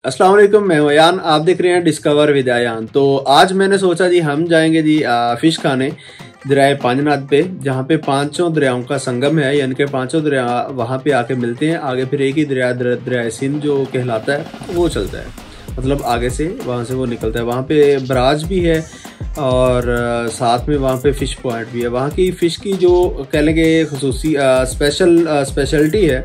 अस्सलाम वालेकुम, मैं हूं अयान। आप देख रहे हैं डिस्कवर विद अयान। तो आज मैंने सोचा जी हम जाएंगे जी फिश खाने दरियाए पांजनाद पे, जहाँ पे पांचों दरियाओं का संगम है, यानी कि पांचों दरिया वहाँ पे आके मिलते हैं। आगे फिर एक ही दरिया सिंध जो कहलाता है वो चलता है, मतलब आगे से वहाँ से वो निकलता है। वहाँ पे बराज भी है और साथ में वहाँ पे फ़िश पॉइंट भी है। वहाँ की फ़िश की जो कह लेंगे खसूसी स्पेशलिटी है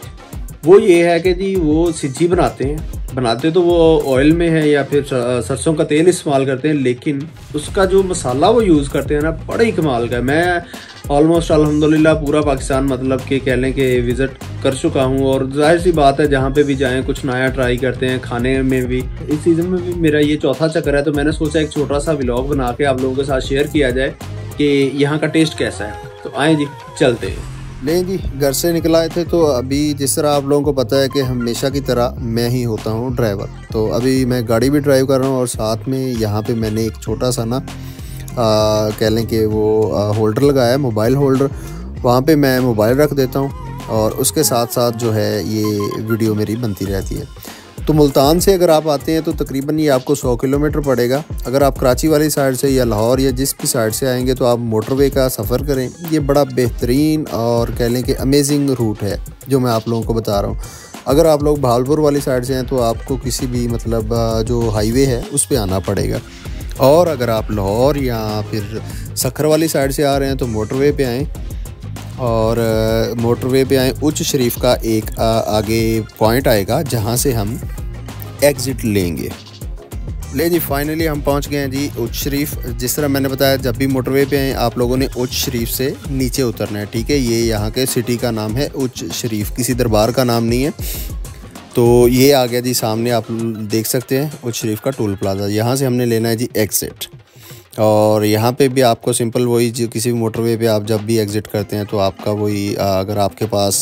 वो ये है कि जी वो सिज्जी बनाते तो वो ऑयल में है या फिर सरसों का तेल इस्तेमाल करते हैं, लेकिन उसका जो मसाला वो यूज़ करते हैं ना, बड़ा ही कमाल का है। मैं ऑलमोस्ट अल्हम्दुलिल्लाह पूरा पाकिस्तान मतलब कि कह लें कि विज़िट कर चुका हूँ, और जाहिर सी बात है जहाँ पे भी जाएं कुछ नया ट्राई करते हैं खाने में भी। इस सीज़न में भी मेरा ये चौथा चक्कर है, तो मैंने सोचा एक छोटा सा व्लॉग बना के आप लोगों के साथ शेयर किया जाए कि यहाँ का टेस्ट कैसा है। तो आए जी, चलते हैं। नहीं जी, घर से निकल आए थे तो अभी जिस तरह आप लोगों को पता है कि हमेशा की तरह मैं ही होता हूँ ड्राइवर। तो अभी मैं गाड़ी भी ड्राइव कर रहा हूँ और साथ में यहाँ पे मैंने एक छोटा सा ना कह लें कि वो होल्डर लगाया है, मोबाइल होल्डर। वहाँ पे मैं मोबाइल रख देता हूँ और उसके साथ साथ जो है ये वीडियो मेरी बनती रहती है। तो मुल्तान से अगर आप आते हैं तो तकरीबन ये आपको 100 किलोमीटर पड़ेगा। अगर आप कराची वाली साइड से या लाहौर या जिस भी साइड से आएंगे तो आप मोटरवे का सफ़र करें। ये बड़ा बेहतरीन और कह लें कि अमेजिंग रूट है जो मैं आप लोगों को बता रहा हूँ। अगर आप लोग भावलपुर वाली साइड से हैं तो आपको किसी भी मतलब जो हाईवे है उस पर आना पड़ेगा, और अगर आप लाहौर या फिर सखर वाली साइड से आ रहे हैं तो मोटरवे पे आएँ। और मोटरवे पे आए, उच्च शरीफ का एक आगे पॉइंट आएगा जहाँ से हम एग्ज़िट लेंगे। ले जी, फाइनली हम पहुँच गए हैं जी उच्च शरीफ। जिस तरह मैंने बताया, जब भी मोटरवे पे आए आप लोगों ने उच्च शरीफ से नीचे उतरना है, ठीक है। ये यहाँ के सिटी का नाम है उच्च शरीफ, किसी दरबार का नाम नहीं है। तो ये आ गया जी सामने, आप देख सकते हैं उच्च शरीफ का टोल प्लाजा। यहाँ से हमने लेना है जी एग्ज़िट। और यहाँ पे भी आपको सिंपल वही, जो किसी भी मोटरवे पे आप जब भी एग्ज़िट करते हैं तो आपका वही अगर आपके पास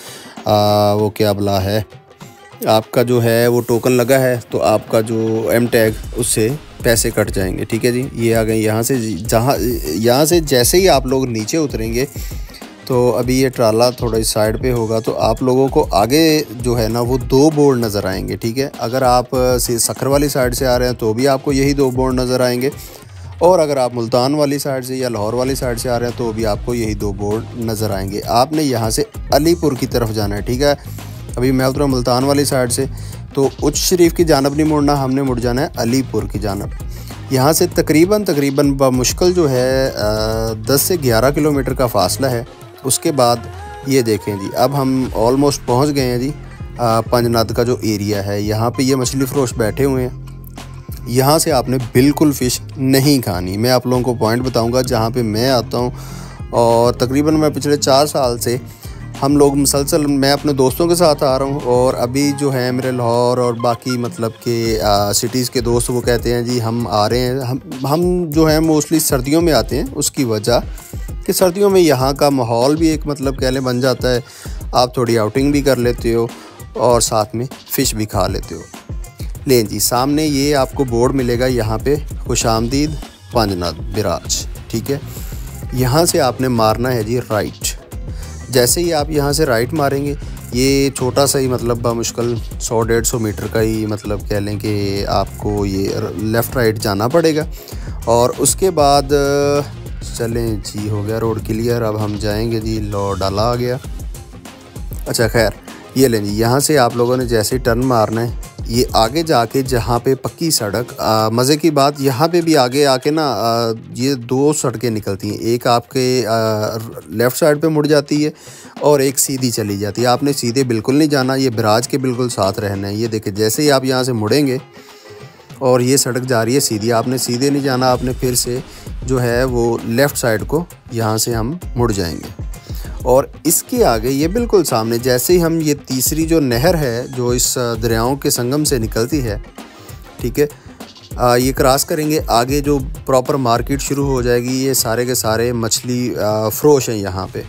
वो क्या बला है, आपका जो है वो टोकन लगा है तो आपका जो एम टैग उससे पैसे कट जाएंगे, ठीक है जी। ये आ गए यहाँ से, यहाँ से जैसे ही आप लोग नीचे उतरेंगे तो अभी ये ट्राला थोड़ा इस साइड पे होगा तो आप लोगों को आगे जो है ना वो 2 बोर्ड नज़र आएंगे, ठीक है। अगर आप सखर वाली साइड से आ रहे हैं तो भी आपको यही 2 बोर्ड नज़र आएंगे, और अगर आप मुल्तान वाली साइड से या लाहौर वाली साइड से आ रहे हैं तो भी आपको यही 2 बोर्ड नज़र आएंगे। आपने यहाँ से अलीपुर की तरफ जाना है, ठीक है। अभी मैं उतरा मुल्तान वाली साइड से, तो उच्च शरीफ की जानब नहीं मुड़ना, हमने मुड़ जाना है अलीपुर की जानब। यहाँ से तकरीबन बमुश्किल जो है 10 से 11 किलोमीटर का फासला है। उसके बाद ये देखें जी, अब हम ऑलमोस्ट पहुँच गए हैं जी पांजनाद का जो एरिया है। यहाँ पर ये मछली फ़रोश बैठे हुए हैं। यहाँ से आपने बिल्कुल फ़िश नहीं खानी। मैं आप लोगों को पॉइंट बताऊंगा जहाँ पे मैं आता हूँ, और तकरीबन मैं पिछले 4 साल से हम लोग मुसलसल, मैं अपने दोस्तों के साथ आ रहा हूँ। और अभी जो है मेरे लाहौर और बाकी मतलब के सिटीज़ के दोस्त वो कहते हैं जी हम आ रहे हैं। हम जो है मोस्टली सर्दियों में आते हैं, उसकी वजह कि सर्दियों में यहाँ का माहौल भी एक मतलब कह लें बन जाता है। आप थोड़ी आउटिंग भी कर लेते हो और साथ में फ़िश भी खा लेते हो। लें जी, सामने ये आपको बोर्ड मिलेगा, यहाँ पे खुशामदीद पांजनाद बिराज, ठीक है। यहाँ से आपने मारना है जी राइट। जैसे ही आप यहाँ से राइट मारेंगे, ये छोटा सा ही मतलब मुश्किल 100-150 मीटर का ही मतलब कह लें कि आपको ये लेफ़्ट राइट जाना पड़ेगा। और उसके बाद चलें जी, हो गया रोड क्लियर। अब हम जाएंगे जी, लो डाला आ गया। अच्छा खैर, ये लें जी, यहाँ से आप लोगों ने जैसे ही टर्न मारना है, ये आगे जाके जहाँ पे पक्की सड़क, मज़े की बात यहाँ पे भी आगे आके ना ये 2 सड़कें निकलती हैं। एक आपके लेफ़्ट साइड पे मुड़ जाती है और एक सीधी चली जाती है। आपने सीधे बिल्कुल नहीं जाना, ये बिराज के बिल्कुल साथ रहना है। ये देखें, जैसे ही आप यहाँ से मुड़ेंगे और ये सड़क जा रही है सीधी, आपने सीधे नहीं जाना, आपने फिर से जो है वो लेफ़्ट साइड को यहाँ से हम मुड़ जाएंगे। और इसके आगे ये बिल्कुल सामने, जैसे ही हम ये तीसरी जो नहर है जो इस दरियाओं के संगम से निकलती है, ठीक है, ये क्रॉस करेंगे, आगे जो प्रॉपर मार्केट शुरू हो जाएगी। ये सारे के सारे मछली फ़रोश हैं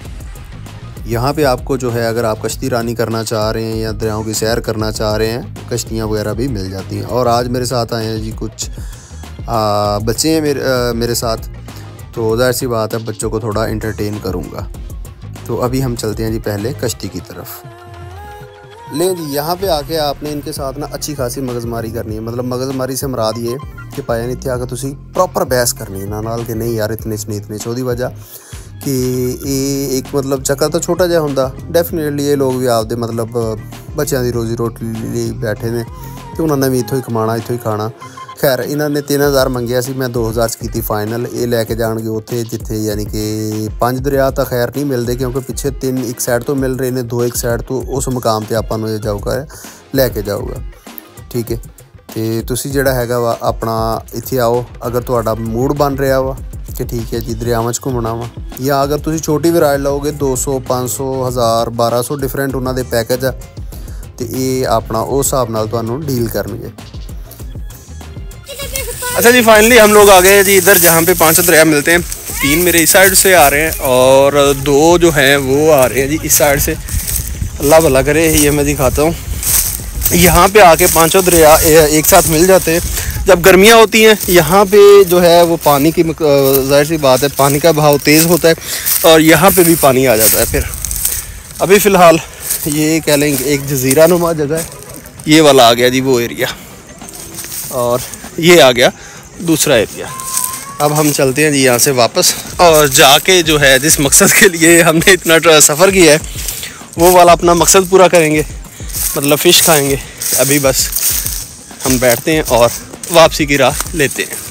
यहाँ पे आपको जो है, अगर आप कश्ती रानी करना चाह रहे हैं या दरियाओं की सैर करना चाह रहे हैं, कश्तियाँ वगैरह भी मिल जाती हैं। और आज मेरे साथ आए हैं जी कुछ बच्चे हैं मेरे साथ, तो ज़ाहिर सी बात है बच्चों को थोड़ा इंटरटेन करूँगा। तो अभी हम चलते हैं जी पहले कश्ती की तरफ। ले जी, यहाँ पे आके आपने इनके साथ ना अच्छी खासी मगजमारी करनी है। मतलब मगजमारी से मुराद ये कि पाया नहीं इतने आके तुसी प्रॉपर बहस करनी है नाल कि नहीं यार इतने च ਉਹਦੀ वजह कि ये एक मतलब ਚੱਕਰ ਤਾਂ ਛੋਟਾ ਜਿਹਾ ਹੁੰਦਾ। ਡੈਫੀਨੇਟਲੀ ਇਹ ਲੋਕ ਵੀ ਆਪਦੇ ਮਤਲਬ ਬੱਚਿਆਂ ਦੀ ਰੋਜ਼ੀ ਰੋਟੀ ਲਈ ਬੈਠੇ ਨੇ ਤੇ ਉਹਨਾਂ ਨੇ ਵੀ ਇੱਥੋਂ ਹੀ ਕਮਾਉਣਾ, ਇੱਥੋਂ ਹੀ ਖਾਣਾ। खैर इन्होंने 3000 मंगया सी, मैं 2000 की फाइनल। ये लैके जाएंगे उत्थे जिथे यानी कि 5 दरिया तो खैर नहीं मिलते क्योंकि पिछे 3 एक साइड तो मिल रहे हैं, 2 एक साइड तो उस मुकाम पर आपको जाऊगा लैके जाऊगा। ठीक है, तो तुसी जिहड़ा हैगा वा अपना इत्थे आओ अगर तुहाडा मूड बन रहा वा कि ठीक है जी दरियावां च घूमना वा, या अगर तुसी छोटी भी राइड लओगे 200 500 1000 1200 डिफरेंट उन्होंने पैकेज है, तो ये अपना उस हिसाब नाल तुहानूं डील करनगे। अच्छा जी, फाइनली हम लोग आ गए हैं जी इधर जहाँ पे 5 दरिया मिलते हैं। 3 मेरे इस साइड से आ रहे हैं और 2 जो हैं वो आ रहे हैं जी इस साइड से। अल्लाह भला करे, ये मैं दिखाता हूँ। यहाँ पे आके 5 दरिया एक साथ मिल जाते हैं। जब गर्मियाँ होती हैं यहाँ पे जो है वो पानी की ज़ाहिर सी बात है पानी का बहाव तेज़ होता है और यहाँ पे भी पानी आ जाता है। फिर अभी फ़िलहाल ये कह लेंगे एक जजीरा नुमा जगह है, ये वाला आ गया जी वो एरिया, और ये आ गया दूसरा एरिया। अब हम चलते हैं जी यहाँ से वापस और जाके जो है जिस मकसद के लिए हमने इतना सफ़र किया है वो वाला अपना मकसद पूरा करेंगे, मतलब फ़िश खाएंगे। अभी बस हम बैठते हैं और वापसी की राह लेते हैं।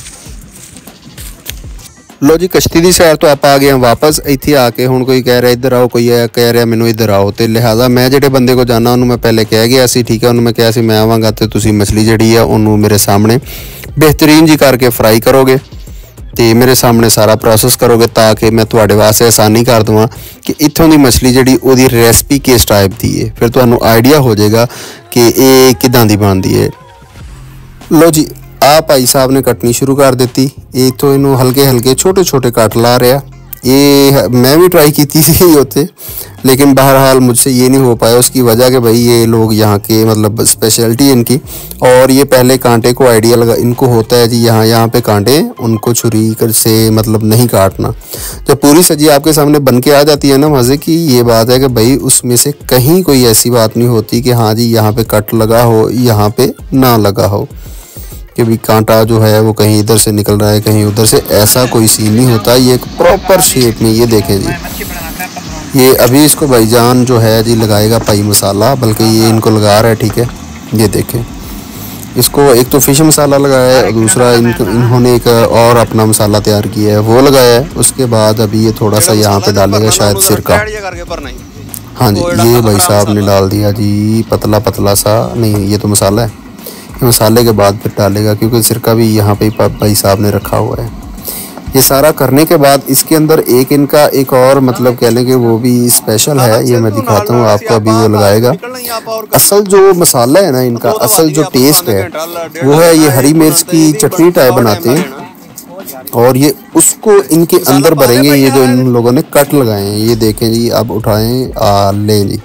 लो जी, कश्ती की सैर तो आप आ गए हैं वापस। इत्थे आके हुण कोई कह रहा इधर आओ, कोई कह रहा मैनू इधर आओ, तो लिहाजा मैं जिहड़े बंदे को जाना उन्होंने मैं पहले कह गया सी। ठीक है, उन्होंने मैं कहा सी मैं आवांगा तो तुसी मछली जिहड़ी है उन्होंने मेरे सामने बेहतरीन जी करके फ्राई करोगे तो मेरे सामने सारा प्रोसेस करोगे ताकि मैं तुहाडे वास्ते आसानी कर दूँ कि इत्थों की मछली जिहड़ी उहदी रेसिपी किस टाइप की है, फिर तुहानूं आइडिया हो जाएगा कि ये किदां दी बनदी है। लो जी, आ भाई साहब ने कटनी शुरू कर दी। इतों इनू हल्के हल्के छोटे छोटे कट ला रहा। ये मैं भी ट्राई की थी उत्थे, लेकिन बहरहाल मुझसे ये नहीं हो पाया। उसकी वजह कि भाई ये लोग यहाँ के मतलब स्पेशलिटी इनकी, और ये पहले कांटे को आइडिया लगा इनको होता है जी यहाँ पे कांटे उनको छुरी से मतलब नहीं काटना। जब पूरी सब्जी आपके सामने बन के आ जाती है ना, मज़े की ये बात है कि भाई उसमें से कहीं कोई ऐसी बात नहीं होती कि हाँ जी यहाँ पे कट लगा हो यहाँ पे ना लगा हो, कि भी कांटा जो है वो कहीं इधर से निकल रहा है कहीं उधर से, ऐसा कोई सीन नहीं होता। ये एक प्रॉपर शेप में, ये देखें जी, ये अभी इसको भाईजान जो है जी लगाएगा पाई मसाला, बल्कि ये इनको लगा रहा है। ठीक है, ये देखें इसको एक तो फिश मसाला लगाया है, दूसरा इन्होंने एक और अपना मसाला तैयार किया है वो लगाया है। उसके बाद अभी ये थोड़ा सा यहाँ पे डालेगा शायद सिरका। हाँ जी, ये भाई साहब ने डाल दिया जी पतला पतला सा, नहीं ये तो मसाला है, मसाले के बाद फिर डालेगा क्योंकि सिरका भी यहाँ पे भाई साहब ने रखा हुआ है। ये सारा करने के बाद इसके अंदर एक इनका एक और मतलब कह लें कि वो भी स्पेशल है, ये मैं दिखाता हूँ आपको। अभी वो लगाएगा असल जो मसाला है ना इनका, असल जो टेस्ट है वो है ये हरी मिर्च की चटनी टाइप बनाते हैं और ये उसको इनके अंदर भरेंगे। ये जो इन लोगों ने कट लगाए हैं ये देखें जी, अब उठाएं लें जी,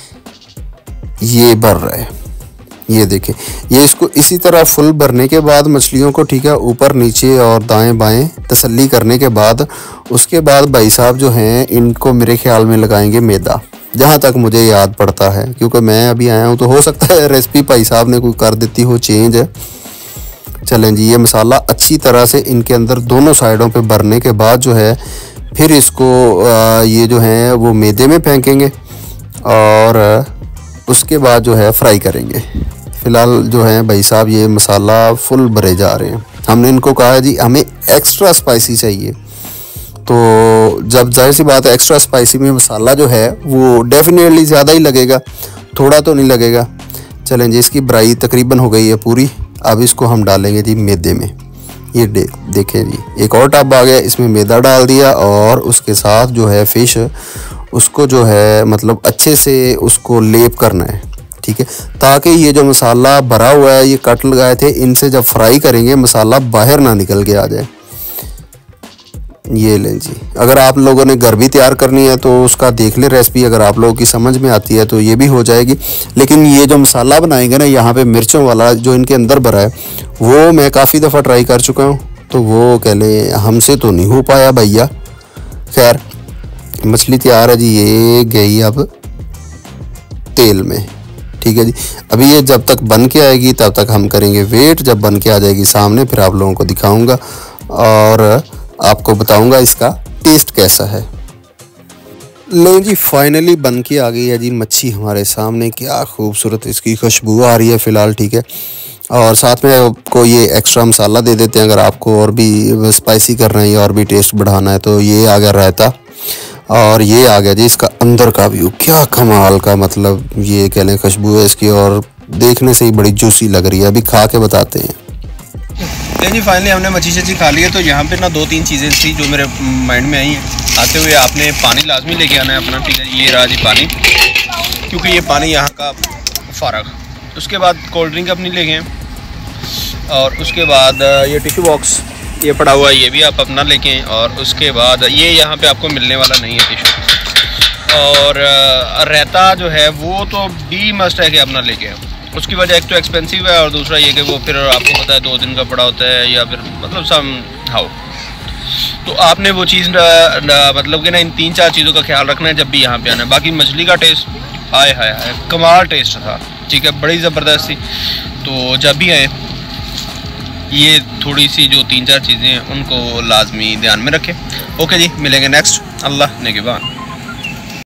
ये भर रहा है, ये देखें। ये इसको इसी तरह फुल भरने के बाद मछलियों को ठीक है ऊपर नीचे और दाएं बाएं तसल्ली करने के बाद उसके बाद भाई साहब जो हैं इनको मेरे ख्याल में लगाएंगे मैदा, जहाँ तक मुझे याद पड़ता है, क्योंकि मैं अभी आया हूँ तो हो सकता है रेसिपी भाई साहब ने कोई कर देती हो चेंज है। चलें जी, ये मसाला अच्छी तरह से इनके अंदर दोनों साइडों पे भरने के बाद जो है फिर इसको ये जो है वो मैदे में फेंकेंगे और उसके बाद जो है फ्राई करेंगे। फ़िलहाल जो है भाई साहब ये मसाला फुल भरे जा रहे हैं। हमने इनको कहा है जी हमें एक्स्ट्रा स्पाइसी चाहिए, तो जब जाहिर सी बात है एक्स्ट्रा स्पाइसी में मसाला जो है वो डेफिनेटली ज़्यादा ही लगेगा, थोड़ा तो नहीं लगेगा। चलें जी, इसकी भराई तकरीबन हो गई है पूरी। अब इसको हम डालेंगे जी मैदे में। ये देखें जी, एक और टब आ गया, इसमें मैदा डाल दिया और उसके साथ जो है फ़िश उसको जो है मतलब अच्छे से उसको लेप करना है। ठीक है, ताकि ये जो मसाला भरा हुआ है ये कट लगाए थे इनसे जब फ्राई करेंगे मसाला बाहर ना निकल के आ जाए। ये लें जी, अगर आप लोगों ने घर भी तैयार करनी है तो उसका देख ले रेसिपी, अगर आप लोगों की समझ में आती है तो ये भी हो जाएगी। लेकिन ये जो मसाला बनाएंगे ना यहाँ पे मिर्चों वाला जो इनके अंदर भरा है वो मैं काफ़ी दफ़ा ट्राई कर चुका हूँ, तो वो कह लें हमसे तो नहीं हो पाया भैया। खैर मछली तैयार है जी, ये गई अब तेल में। ठीक है जी। अभी ये जब तक बन के आएगी तब तक हम करेंगे वेट। जब बन के आ जाएगी सामने फिर आप लोगों को दिखाऊंगा और आपको बताऊंगा इसका टेस्ट कैसा है। लो जी, फाइनली बन के आ गई है जी मच्छी हमारे सामने। क्या खूबसूरत इसकी खुशबू आ रही है फ़िलहाल, ठीक है। और साथ में आपको ये एक्स्ट्रा मसाला दे देते हैं, अगर आपको और भी स्पाइसी करना है या और भी टेस्ट बढ़ाना है। तो ये आ गया रायता और ये आ गया जी इसका अंदर का व्यू। क्या कमाल का, मतलब ये कह लें खुशबू है इसकी और देखने से ही बड़ी जूसी लग रही है। अभी खा के बताते हैं। जी फाइनली हमने मच्छी शच्छी खा ली है। तो यहाँ पे ना 2-3 चीज़ें थी जो मेरे माइंड में आई हैं। आते हुए आपने पानी लाजमी लेके आना है अपना, ठीक है। ये रहा जी पानी, क्योंकि ये पानी यहाँ का फ़ारग। उसके बाद कोल्ड ड्रिंक अपनी ले गए और उसके बाद ये टिश्यू बॉक्स ये पड़ा हुआ है, ये भी आप अपना लेके आएँ। और उसके बाद ये यहाँ पे आपको मिलने वाला नहीं है टिश्यू। और रायता जो है वो तो भी मस्ट है कि अपना लेके आए। उसकी वजह एक तो एक्सपेंसिव है और दूसरा ये कि वो फिर आपको पता है 2 दिन का पड़ा होता है या फिर मतलब सम हाउ। तो आपने वो चीज़ मतलब कि ना इन 3-4 चीज़ों का ख्याल रखना है जब भी यहाँ पे आना है। बाकी मछली का टेस्ट हाय हाय हाय कमाल टेस्ट था, ठीक है, बड़ी ज़बरदस्त थी। तो जब भी आए ये थोड़ी सी जो 3-4 चीज़ें हैं उनको लाजमी ध्यान में रखें। ओके जी, मिलेंगे नेक्स्ट। अल्लाह नेगेबान।